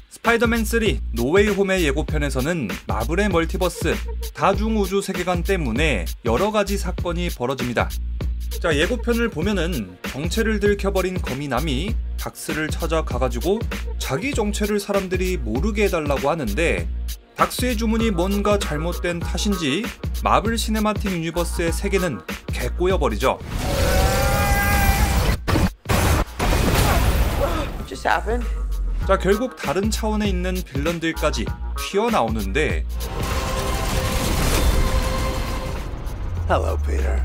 스파이더맨 3 노웨이 홈의 예고편에서는 마블의 멀티버스 다중우주 세계관 때문에 여러가지 사건이 벌어집니다. 자, 예고편을 보면은 정체를 들켜버린 거미남이 닥스를 찾아가가지고 자기 정체를 사람들이 모르게 해달라고 하는데, 닥스의 주문이 뭔가 잘못된 탓인지 마블 시네마틱 유니버스의 세계는 개꼬여버리죠. 자, 결국 다른 차원에 있는 빌런들까지 튀어나오는데, Hello, Peter.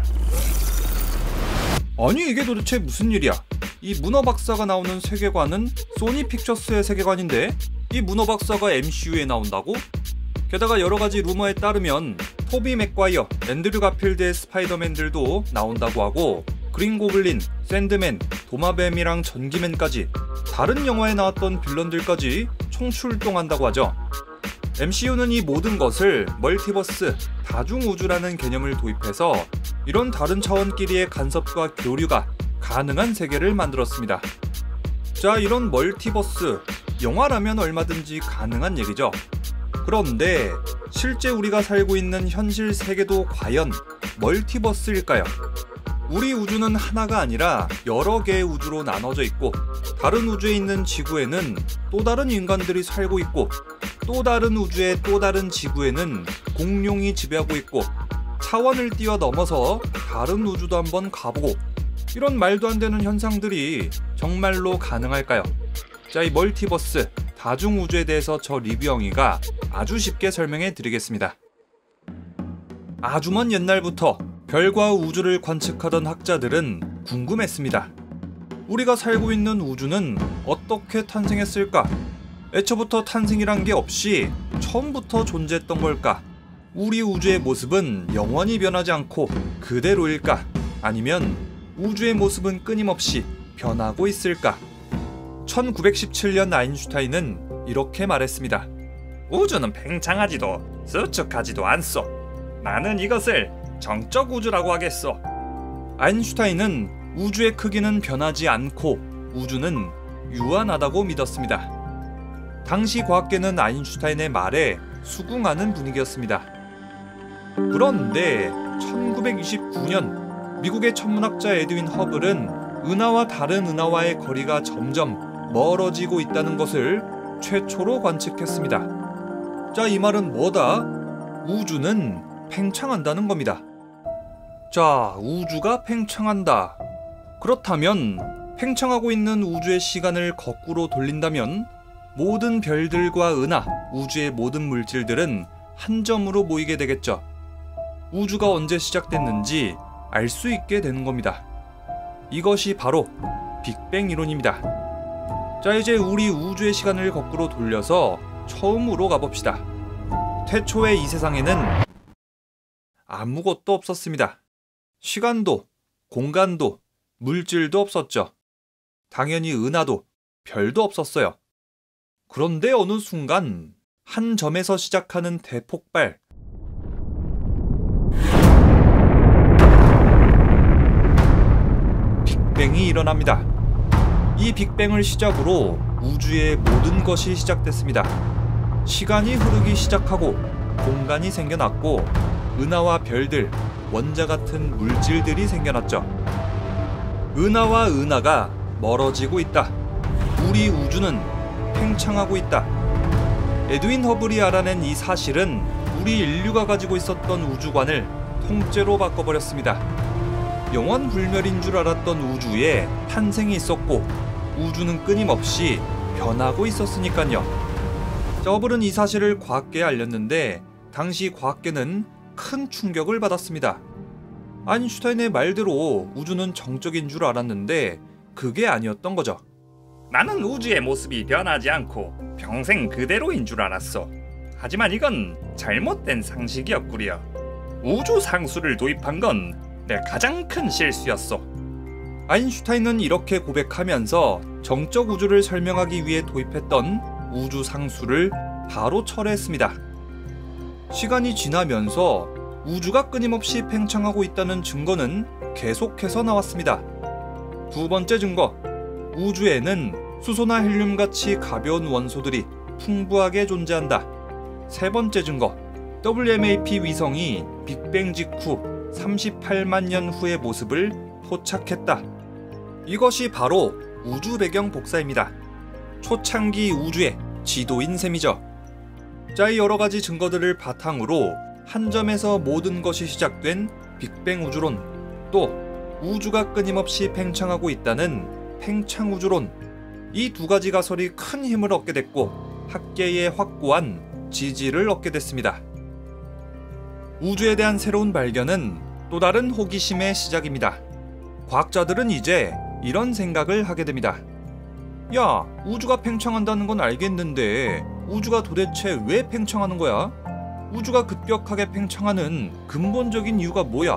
아니 이게 도대체 무슨 일이야? 이 문어 박사가 나오는 세계관은 소니 픽처스의 세계관인데 이 문어 박사가 MCU에 나온다고? 게다가 여러가지 루머에 따르면 토비 맥과이어, 앤드류 가필드의 스파이더맨들도 나온다고 하고, 그린 고블린, 샌드맨, 도마뱀이랑 전기맨까지 다른 영화에 나왔던 빌런들까지 총출동한다고 하죠. MCU는 이 모든 것을 멀티버스, 다중우주라는 개념을 도입해서 이런 다른 차원끼리의 간섭과 교류가 가능한 세계를 만들었습니다. 자, 이런 멀티버스, 영화라면 얼마든지 가능한 얘기죠. 그런데 실제 우리가 살고 있는 현실 세계도 과연 멀티버스일까요? 우리 우주는 하나가 아니라 여러 개의 우주로 나눠져 있고, 다른 우주에 있는 지구에는 또 다른 인간들이 살고 있고, 또 다른 우주의 또 다른 지구에는 공룡이 지배하고 있고, 차원을 뛰어넘어서 다른 우주도 한번 가보고, 이런 말도 안 되는 현상들이 정말로 가능할까요? 자, 이 멀티버스, 다중우주에 대해서 저 리뷰영이가 아주 쉽게 설명해 드리겠습니다. 아주 먼 옛날부터 별과 우주를 관측하던 학자들은 궁금했습니다. 우리가 살고 있는 우주는 어떻게 탄생했을까? 애초부터 탄생이란 게 없이 처음부터 존재했던 걸까? 우리 우주의 모습은 영원히 변하지 않고 그대로일까? 아니면 우주의 모습은 끊임없이 변하고 있을까? 1917년 아인슈타인은 이렇게 말했습니다. 우주는 팽창하지도 수축하지도 않소. 나는 이것을 정적 우주라고 하겠소. 아인슈타인은 우주의 크기는 변하지 않고 우주는 유한하다고 믿었습니다. 당시 과학계는 아인슈타인의 말에 수긍하는 분위기였습니다. 그런데 1929년 미국의 천문학자 에드윈 허블은 은하와 다른 은하와의 거리가 점점 멀어지고 있다는 것을 최초로 관측했습니다. 자, 이 말은 뭐다? 우주는 팽창한다는 겁니다. 자, 우주가 팽창한다. 그렇다면 팽창하고 있는 우주의 시간을 거꾸로 돌린다면 모든 별들과 은하, 우주의 모든 물질들은 한 점으로 모이게 되겠죠. 우주가 언제 시작됐는지 알 수 있게 되는 겁니다. 이것이 바로 빅뱅 이론입니다. 자, 이제 우리 우주의 시간을 거꾸로 돌려서 처음으로 가봅시다. 태초의 이 세상에는 아무것도 없었습니다. 시간도, 공간도, 물질도 없었죠. 당연히 은하도, 별도 없었어요. 그런데 어느 순간 한 점에서 시작하는 대폭발, 빅뱅이 일어납니다. 이 빅뱅을 시작으로 우주의 모든 것이 시작됐습니다. 시간이 흐르기 시작하고 공간이 생겨났고 은하와 별들, 원자 같은 물질들이 생겨났죠. 은하와 은하가 멀어지고 있다. 우리 우주는 팽창하고 있다. 에드윈 허블이 알아낸 이 사실은 우리 인류가 가지고 있었던 우주관을 통째로 바꿔버렸습니다. 영원불멸인 줄 알았던 우주에 탄생이 있었고 우주는 끊임없이 변하고 있었으니까요. 자, 허블은 이 사실을 과학계에 알렸는데 당시 과학계는 큰 충격을 받았습니다. 아인슈타인의 말대로 우주는 정적인 줄 알았는데 그게 아니었던 거죠. 나는 우주의 모습이 변하지 않고 평생 그대로인 줄 알았어. 하지만 이건 잘못된 상식이었구려. 우주 상수를 도입한 건 내 가장 큰 실수였어. 아인슈타인은 이렇게 고백하면서 정적 우주를 설명하기 위해 도입했던 우주 상수를 바로 철회했습니다. 시간이 지나면서 우주가 끊임없이 팽창하고 있다는 증거는 계속해서 나왔습니다. 두 번째 증거, 우주에는 수소나 헬륨같이 가벼운 원소들이 풍부하게 존재한다. 세 번째 증거, WMAP 위성이 빅뱅 직후 38만 년 후의 모습을 포착했다. 이것이 바로 우주 배경 복사입니다. 초창기 우주의 지도인 셈이죠. 자, 이 여러가지 증거들을 바탕으로 한 점에서 모든 것이 시작된 빅뱅 우주론, 또 우주가 끊임없이 팽창하고 있다는 팽창 우주론, 이 두 가지 가설이 큰 힘을 얻게 됐고 학계의 확고한 지지를 얻게 됐습니다. 우주에 대한 새로운 발견은 또 다른 호기심의 시작입니다. 과학자들은 이제 이런 생각을 하게 됩니다. 야, 우주가 팽창한다는 건 알겠는데 우주가 도대체 왜 팽창하는 거야? 우주가 급격하게 팽창하는 근본적인 이유가 뭐야?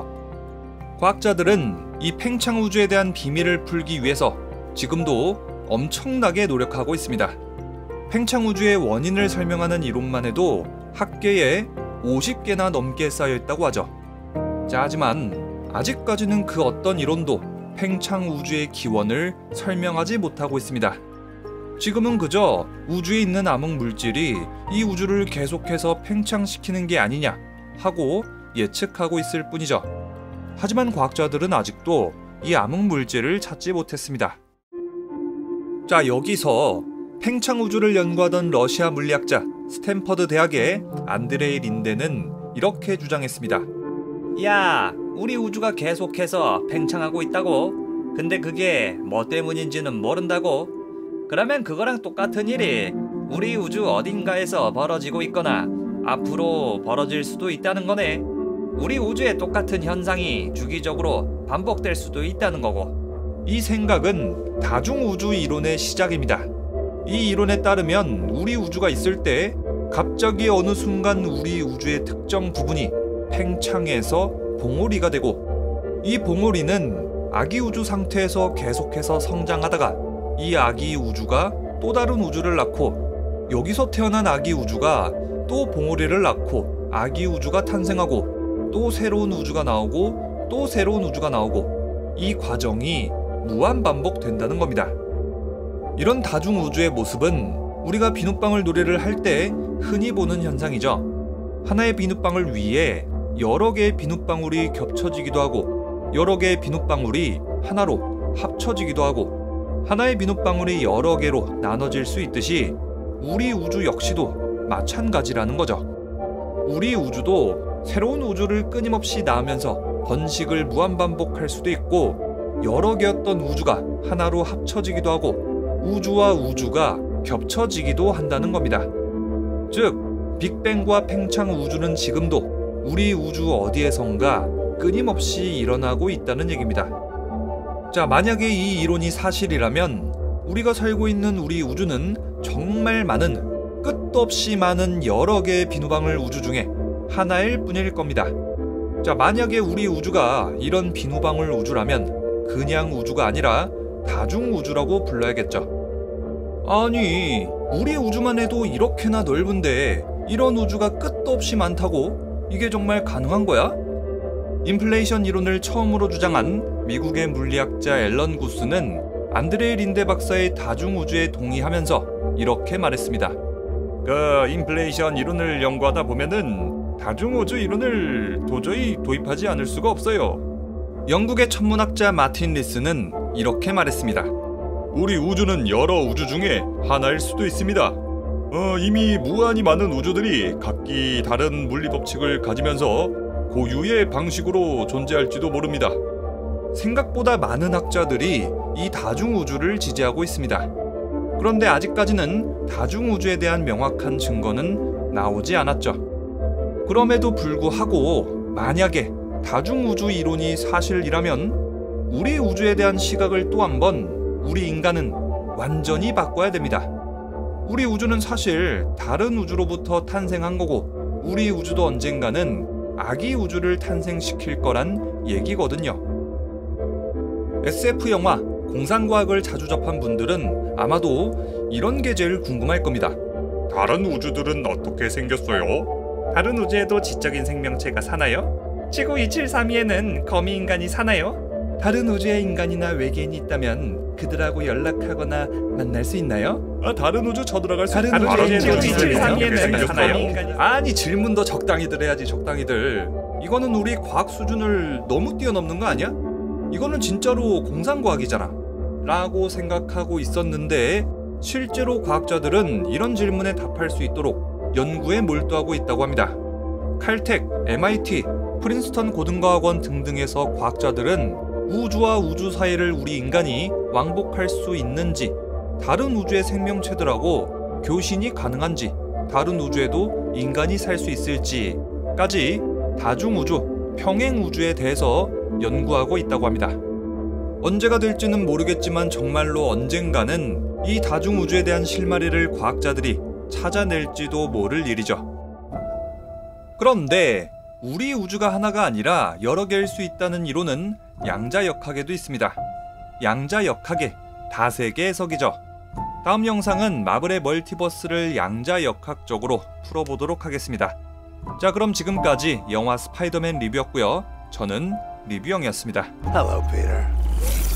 과학자들은 이 팽창 우주에 대한 비밀을 풀기 위해서 지금도 엄청나게 노력하고 있습니다. 팽창 우주의 원인을 설명하는 이론만 해도 학계에 50개나 넘게 쌓여 있다고 하죠. 자, 하지만 아직까지는 그 어떤 이론도 팽창 우주의 기원을 설명하지 못하고 있습니다. 지금은 그저 우주에 있는 암흑 물질이 이 우주를 계속해서 팽창시키는 게 아니냐 하고 예측하고 있을 뿐이죠. 하지만 과학자들은 아직도 이 암흑 물질을 찾지 못했습니다. 자, 여기서 팽창 우주를 연구하던 러시아 물리학자 스탠퍼드 대학의 안드레이 린데는 이렇게 주장했습니다. 야, 우리 우주가 계속해서 팽창하고 있다고? 근데 그게 뭐 때문인지는 모른다고? 그러면 그거랑 똑같은 일이 우리 우주 어딘가에서 벌어지고 있거나 앞으로 벌어질 수도 있다는 거네. 우리 우주에 똑같은 현상이 주기적으로 반복될 수도 있다는 거고. 이 생각은 다중우주 이론의 시작입니다. 이 이론에 따르면 우리 우주가 있을 때 갑자기 어느 순간 우리 우주의 특정 부분이 팽창해서 봉우리가 되고, 이 봉우리는 아기 우주 상태에서 계속해서 성장하다가 이 아기 우주가 또 다른 우주를 낳고, 여기서 태어난 아기 우주가 또 봉우리를 낳고 아기 우주가 탄생하고 또 새로운 우주가 나오고 또 새로운 우주가 나오고, 이 과정이 무한 반복된다는 겁니다. 이런 다중우주의 모습은 우리가 비눗방울 놀이를 할 때 흔히 보는 현상이죠. 하나의 비눗방울 위에 여러 개의 비눗방울이 겹쳐지기도 하고 여러 개의 비눗방울이 하나로 합쳐지기도 하고, 하나의 비눗방울이 여러 개로 나눠질 수 있듯이 우리 우주 역시도 마찬가지라는 거죠. 우리 우주도 새로운 우주를 끊임없이 낳으면서 번식을 무한반복할 수도 있고, 여러 개였던 우주가 하나로 합쳐지기도 하고 우주와 우주가 겹쳐지기도 한다는 겁니다. 즉, 빅뱅과 팽창 우주는 지금도 우리 우주 어디에선가 끊임없이 일어나고 있다는 얘기입니다. 자, 만약에 이 이론이 사실이라면 우리가 살고 있는 우리 우주는 정말 많은, 끝도 없이 많은 여러 개의 비눗방울 우주 중에 하나일 뿐일 겁니다. 자, 만약에 우리 우주가 이런 비눗방울 우주라면 그냥 우주가 아니라 다중우주라고 불러야겠죠. 아니, 우리 우주만 해도 이렇게나 넓은데 이런 우주가 끝도 없이 많다고? 이게 정말 가능한 거야? 인플레이션 이론을 처음으로 주장한 미국의 물리학자 앨런 구스는 안드레이 린데 박사의 다중우주에 동의하면서 이렇게 말했습니다. 인플레이션 이론을 연구하다 보면은 다중우주 이론을 도저히 도입하지 않을 수가 없어요. 영국의 천문학자 마틴 리스는 이렇게 말했습니다. 우리 우주는 여러 우주 중에 하나일 수도 있습니다. 이미 무한히 많은 우주들이 각기 다른 물리 법칙을 가지면서 고유의 방식으로 존재할지도 모릅니다. 생각보다 많은 학자들이 이 다중우주를 지지하고 있습니다. 그런데 아직까지는 다중우주에 대한 명확한 증거는 나오지 않았죠. 그럼에도 불구하고 만약에 다중우주 이론이 사실이라면 우리 우주에 대한 시각을 또 한 번 우리 인간은 완전히 바꿔야 됩니다. 우리 우주는 사실 다른 우주로부터 탄생한 거고, 우리 우주도 언젠가는 아기 우주를 탄생시킬 거란 얘기거든요. SF 영화 공상과학을 자주 접한 분들은 아마도 이런 게 제일 궁금할 겁니다. 다른 우주들은 어떻게 생겼어요? 다른 우주에도 지적인 생명체가 사나요? 지구 2732에는 거미인간이 사나요? 다른 우주에 인간이나 외계인이 있다면 그들하고 연락하거나 만날 수 있나요? 다른 우주 쳐들어갈 수 다른 우주에 질문이에요. 하나요? 아니 질문도 적당히들 해야지 적당히들. 이거는 우리 과학 수준을 너무 뛰어넘는 거 아니야? 이거는 진짜로 공상과학이잖아 라고 생각하고 있었는데 실제로 과학자들은 이런 질문에 답할 수 있도록 연구에 몰두하고 있다고 합니다. 칼텍, MIT, 프린스턴 고등과학원 등등에서 과학자들은 우주와 우주 사이를 우리 인간이 왕복할 수 있는지, 다른 우주의 생명체들하고 교신이 가능한지, 다른 우주에도 인간이 살 수 있을지까지 다중우주, 평행우주에 대해서 연구하고 있다고 합니다. 언제가 될지는 모르겠지만 정말로 언젠가는 이 다중우주에 대한 실마리를 과학자들이 찾아낼지도 모를 일이죠. 그런데 우리 우주가 하나가 아니라 여러 개일 수 있다는 이론은 양자역학에도 있습니다. 양자역학의 다세계 해석이죠. 다음 영상은 마블의 멀티버스를 양자역학적으로 풀어보도록 하겠습니다. 자, 그럼 지금까지 영화 스파이더맨 리뷰였고요. 저는 리뷰영이었습니다. Hello, Peter.